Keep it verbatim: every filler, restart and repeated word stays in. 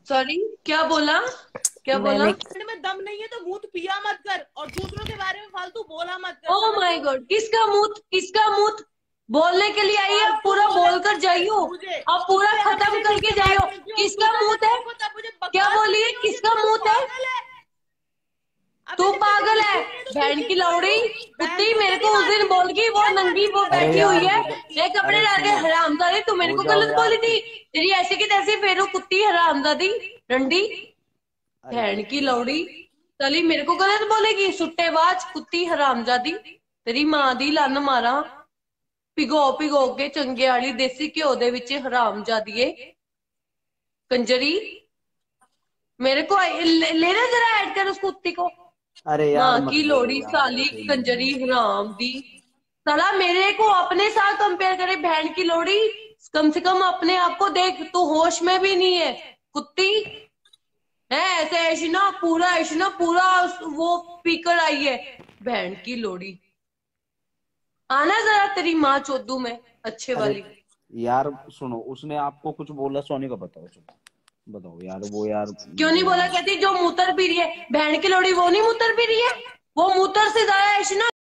Sorry, क्या बोला? क्या बोला? मैंने में दम नहीं है तो मुंह पिया मत कर और दूसरों के बारे में फालतू बोला मत कर, ओ समझ माय लो। गॉड, किसका मुंह? किसका मुंह? बोलने के लिए आई है, अब फालतू पूरा बोले बोलकर मुझसे जाइयो। मुझे अब पूरा तुझसे खत्म हमेशा करके नीचे बात जाइयो। करती हूँ, तू किसका जब मुंह है? देखो तब मुझे क्या बकवास बोली है? सुननी होती है। किसका तू मुंह है? पागल है। अबे तू जब तेरी पागल है? बुद्धि नहीं है तो तू बहन की चुप कर लौड़ी तू। बहन कुत्ती, चो मेरे तेरी को उस माँ दिन की बोल जिंदगी गई वो क्या नंगी बातें वो कर रही बैठी है, हुई क्या है, नहीं करती। मेरे कपड़े अरे डाल के। सुनो, हरामजादी, तू मेरे हो को जाओ गलत यार बोली थी। चुप। तेरी ऐसी की तैसी फेरू कुत्ती, हरामजादी, डंडी। अरे बहन चुप की यार। लौड़ी चली मेरे को गलत बोलेगी, सुट्टेबाज कुत्ती, हरामजादी। तेरी मां दी लन्न मारा। पिगो पिगो के चंगे आली देसी घ्यो दे विच, हरामजादिए, कंजरी। मेरे को ले, लेना जरा ऐड कर उस कुत्ती को। अरे यार माँ मत की करो लोड़ी यार, साली ऐसे ही कंजरी हराम दी। साला मेरे को अपने साथ कंपेयर करे, बहन की लोड़ी। कम से कम अपने आप को देख, तू होश में भी नहीं है, कुत्ती। है ऐसे ऐशिना, पूरा ऐशिना पूरा वो पीकर आई है। बहन की लोड़ी, आना जरा तेरी माँ चोदू में, अच्छे अरे वाली। यार सुनो, उसने आपको कुछ बोला? सोनी को बताओ, चलो बताओ यार, वो यार क्यों नहीं मुझे बोला? यार। कहती जो मूतर पी रही है, बहन की लोड़ी वो नहीं मूतर पी रही है। वो मूतर से ज्यादा ऐशिना